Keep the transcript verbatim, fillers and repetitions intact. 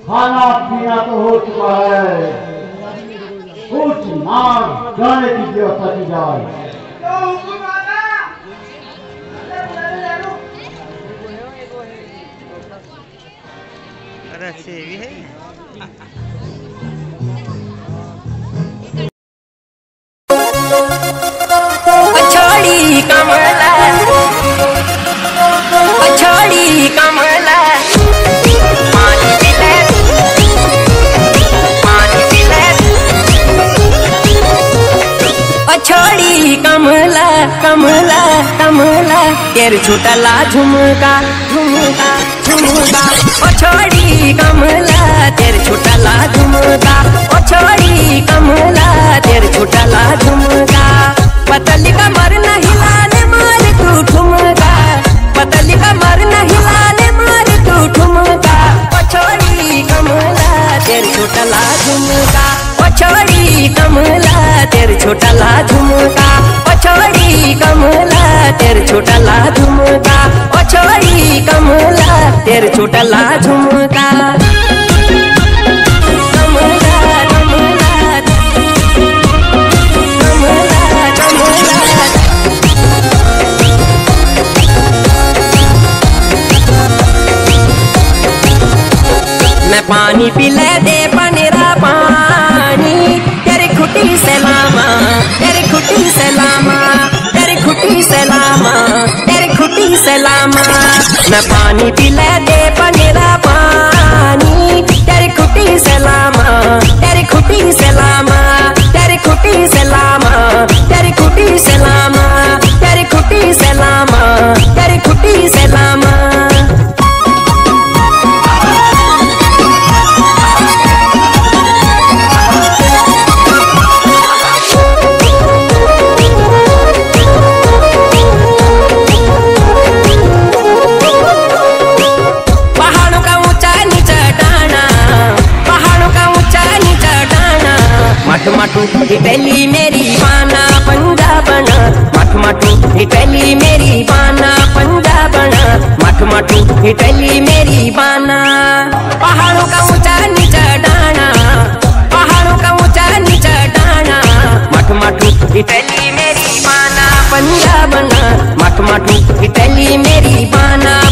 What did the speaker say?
खाना पीना तो हो चुका है, कुछ नाक जाने की व्यवस्था की जाए। अरे सेवी है छोड़ी कमला, छोड़ी कमला, पानी पिले, पानी पिले, छोड़ी कमला, कमला, कमला, तेरे छुटला झुमका, झुमका, झुमका, ओ छोड़ी कमला, तेरे छुटला झुमका, ओ छोड़ी कमला, तेरे छुटला झुमका, पतली कमर न हिलाने मार तू ठुमका, पतली कमर न हिलाने मार तू ठुमका, ओ छोड़ी कमला, तेरे छुटला झुमका, ओ छोड़ी कमला, तेरे छुटला झुमका, ओ छोड़ी कमला, तेरे छुटला झुमका, ओ छोड़ी कमला, तेरे छुटला झुमका। मैं पानी पिले दे पनेरा पानी, तेरी खुटी से लामा, तेरी खुटी से लामा, तेरी खुटी से लामा, तेरी खुटी से लामा, मैं पानी पिले दे पनेरा पानी, तेरी खुटी से लामा, तेरी खुटी से लामा, तेरी खुटी से लामा, तेरी खुटी से लामा, तेरी खुटी से लामा, तेरी खुटी से लामा। मठ मठू पहली मेरी बाना पंजाबना, मठ मठू पहली मेरी बाना पंजाबना, मठ मठू पहली मेरी बाना, पहाड़ों का ऊंचा नीचा डाना, पहाड़ों का ऊंचा नीचा डाना, मठ मठू पहली मेरी बाना पंजाबना, मठ मठू पहली मेरी बाना